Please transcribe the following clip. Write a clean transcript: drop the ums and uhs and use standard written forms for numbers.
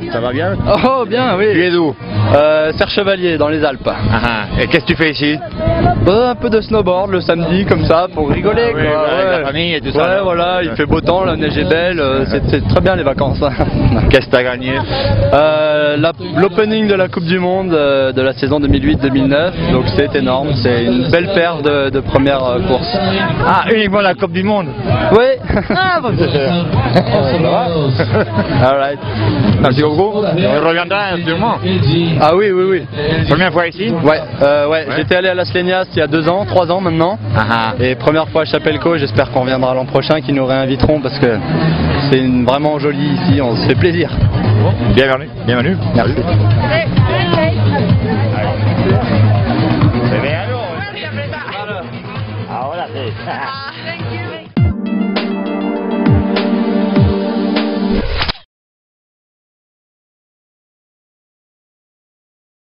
Ça va bien? Oh bien, oui. Tu es d'où? Serre-Chevalier, dans les Alpes. Et qu'est-ce que tu fais ici? Un peu de snowboard le samedi, comme ça, pour rigoler. Oui, quoi. avec la famille et tout ça. Ouais, voilà, il fait beau temps, la neige est belle, c'est très bien les vacances. Qu'est-ce que tu as gagné? L'opening de la Coupe du Monde de la saison 2008-2009, donc c'est énorme, c'est une belle paire de premières courses. Ah, uniquement la Coupe du Monde? Oui. Ah, bon, Alright. merci beaucoup. On reviendra sûrement. Ah oui, oui, oui. Première fois ici? Ouais. J'étais allé à Las Leñas il y a 2 ans, 3 ans maintenant. Et première fois à Chapelco, j'espère qu'on reviendra l'an prochain, qu'ils nous réinviteront parce que c'est vraiment joli ici, on se fait plaisir. Bienvenue. Bienvenue. Merci. Ahora sí.